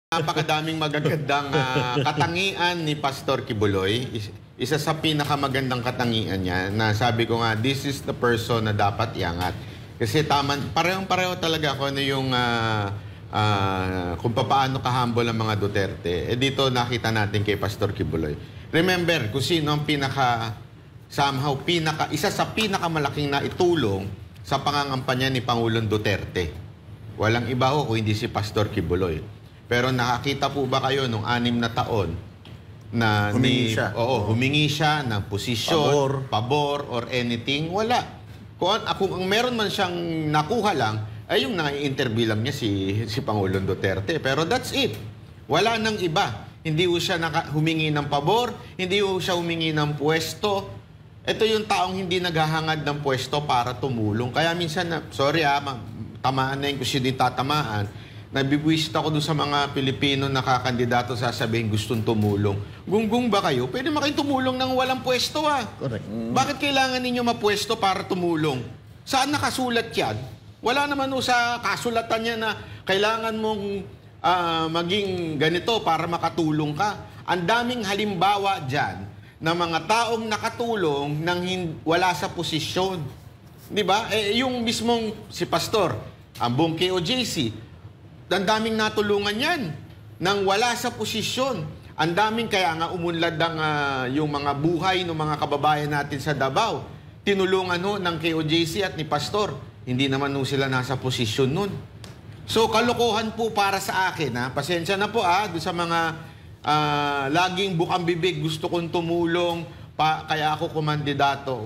Napakadaming magagandang katangian ni Pastor Kibuloy. Isa sa pinakamagandang katangian niya na sabi ko nga, this is the person na dapat iangat. Kasi parehong-pareho talaga kung ano yung kung paano ka-humble ang mga Duterte. Dito nakita natin kay Pastor Kibuloy. Remember kung sino ang isa sa pinakamalaking na itulong sa pangangampanya ni Pangulong Duterte. Walang iba ho kung hindi si Pastor Kibuloy. Pero nakakita po ba kayo nung 6 na taon na humingi siya ng posisyon, pabor, or anything? Wala. Kung ang meron man siyang nakuha lang, ay yung na-interview lang niya si Pangulong Duterte. Pero that's it. Wala nang iba. Hindi po siya humingi ng pabor, hindi po siya humingi ng pwesto. Ito yung taong hindi naghahangad ng pwesto para tumulong. Kaya minsan, tamaan na yung kasi di tatamaan. Nabibwisit ako doon sa mga Pilipino na kakandidato sasabihin gustong tumulong. Gunggong ba kayo? Pwede makayong tumulong ng walang pwesto Correct. Bakit kailangan ninyo mapwesto para tumulong? Saan nakasulat yan? Wala naman sa kasulatan niya na kailangan mong maging ganito para makatulong ka. Ang daming halimbawa dyan na mga taong nakatulong nang wala sa posisyon. Di ba? Yung mismong si Pastor, ang buong KOJC, ang daming natulungan yan nang wala sa posisyon. Ang daming kaya nga umunlad yung mga buhay ng mga kababayan natin sa Davao. Tinulungan ng KOJC at ni Pastor. Hindi naman sila nasa posisyon nun. So kalokohan po para sa akin. Pasensya na po doon sa mga laging bukang bibig, gusto kong tumulong, kaya ako kumandidato.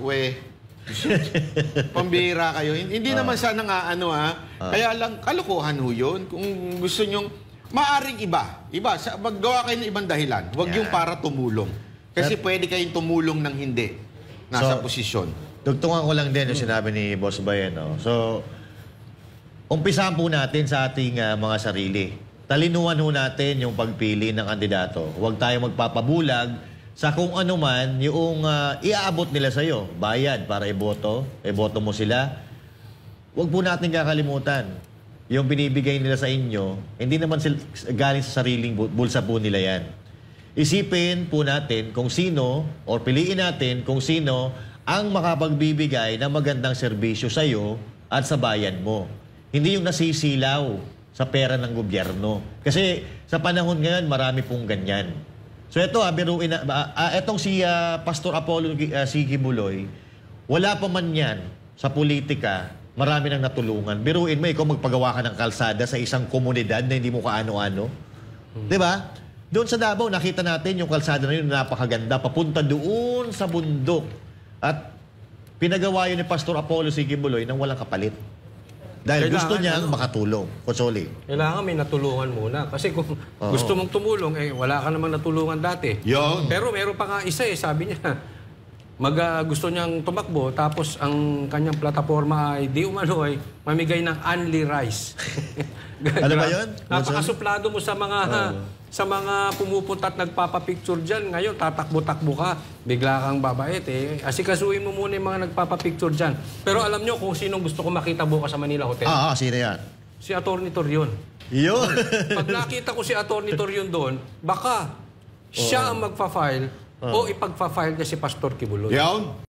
Pambira kayo. Hindi naman sana nga kaya lang kalokohan ho yun. Kung gusto nyong maaring maggawa kayo ng ibang dahilan. Huwag yung para tumulong. Kasi pwede kayong tumulong ng hindi nasa posisyon. Tugtungan ko lang din yung sinabi ni Boss Bayan. So, umpisahan po natin sa ating mga sarili. Talinuhan ho natin yung pagpili ng kandidato. Huwag tayo magpapabulag sa kung ano man yung iaabot nila sa'yo. Bayad para iboto mo sila. Huwag po natin kakalimutan. Yung binibigay nila sa inyo, hindi naman galing sa sariling bulsa po nila yan. Isipin po natin kung sino, or piliin natin kung sino ang makapagbibigay ng magandang serbisyo sa'yo at sa bayan mo. Hindi yung nasisilaw sa pera ng gobyerno. Kasi sa panahon ngayon, marami pong ganyan. So ito, etong si Pastor Apollo Kibuloy, wala pa man yan sa politika, marami nang natulungan. Biruin mo, ikaw magpagawa ka ng kalsada sa isang komunidad na hindi mo kaano-ano. Diba? Doon sa Davao, nakita natin yung kalsada na yun, napakaganda, papunta doon sa bundok. At pinagawa yun ni Pastor Apollo Kibuloy nang walang kapalit. Dahil gusto niyang makatulong. Konsoli. Kailangan may natulungan muna. Kasi kung gusto mong tumulong, wala ka namang natulungan dati. Pero meron pa nga isa sabi niya, gusto niyang tumakbo, tapos ang kanyang plataforma ay mamigay ng only rice. Ano ba yun? Napakasuplado mo sa mga pumupunta at nagpapapicture dyan. Ngayon, tatakbo-takbo ka, bigla kang babait. Asikasuhin mo muna yung mga nagpapapicture dyan. Pero alam nyo kung sinong gusto ko makita bukas sa Manila Hotel? Sino yan? Si Atty. Torion. Yun! Pag nakita ko si Atty. Torion doon, baka siya ang magpa-file o ipagpa-file niya si Pastor Kibuloy. Yun!